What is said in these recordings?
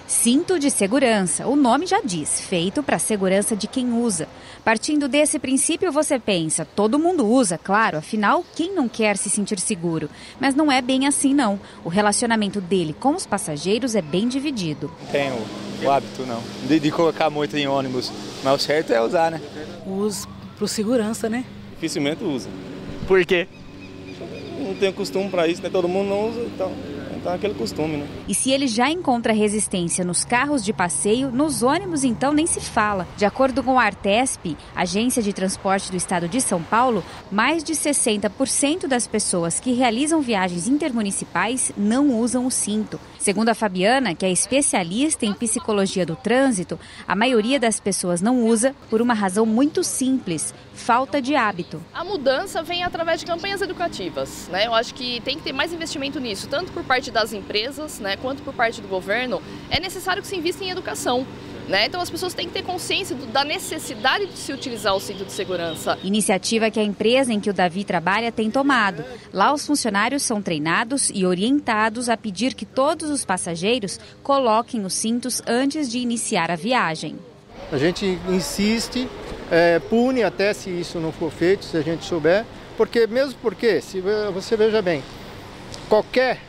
Cinto de segurança, o nome já diz, feito para a segurança de quem usa. Partindo desse princípio, você pensa, todo mundo usa, claro, afinal, quem não quer se sentir seguro? Mas não é bem assim, não. O relacionamento dele com os passageiros é bem dividido. Tenho o hábito, não, de colocar muito em ônibus, mas o certo é usar, né? Uso por segurança, né? Dificilmente usa. Por quê? Não tenho costume para isso, né? Todo mundo não usa, então aquele costume, né? E se ele já encontra resistência nos carros de passeio, nos ônibus então nem se fala. De acordo com a Artesp, Agência de Transporte do Estado de São Paulo, mais de 60% das pessoas que realizam viagens intermunicipais não usam o cinto. Segundo a Fabiana, que é especialista em psicologia do trânsito, a maioria das pessoas não usa por uma razão muito simples: falta de hábito. A mudança vem através de campanhas educativas, né? Eu acho que tem que ter mais investimento nisso, tanto por parte das empresas, né, quanto por parte do governo. É necessário que se invista em educação, né? Então as pessoas têm que ter consciência da necessidade de se utilizar o cinto de segurança. Iniciativa que a empresa em que o Davi trabalha tem tomado. Lá os funcionários são treinados e orientados a pedir que todos os passageiros coloquem os cintos antes de iniciar a viagem. A gente insiste, pune até se isso não for feito, se a gente souber, porque se você veja bem, qualquer,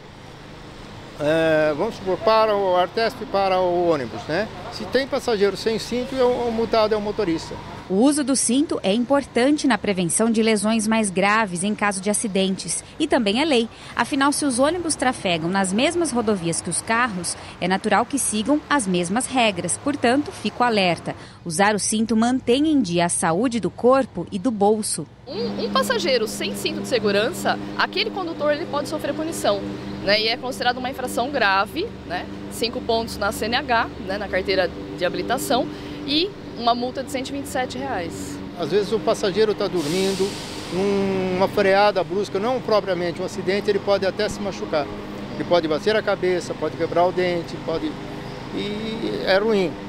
vamos supor, para o Artesp, para o ônibus, né? Se tem passageiro sem cinto, o multado é o motorista. O uso do cinto é importante na prevenção de lesões mais graves em caso de acidentes. E também é lei. Afinal, se os ônibus trafegam nas mesmas rodovias que os carros, é natural que sigam as mesmas regras. Portanto, fico alerta. Usar o cinto mantém em dia a saúde do corpo e do bolso. Um passageiro sem cinto de segurança, aquele condutor ele pode sofrer punição, né? E é considerado uma infração grave, né? 5 pontos na CNH, né? Na carteira de habilitação, e uma multa de R$127. Às vezes o passageiro está dormindo, numa freada brusca, não propriamente um acidente, ele pode até se machucar. Ele pode bater a cabeça, pode quebrar o dente, e é ruim.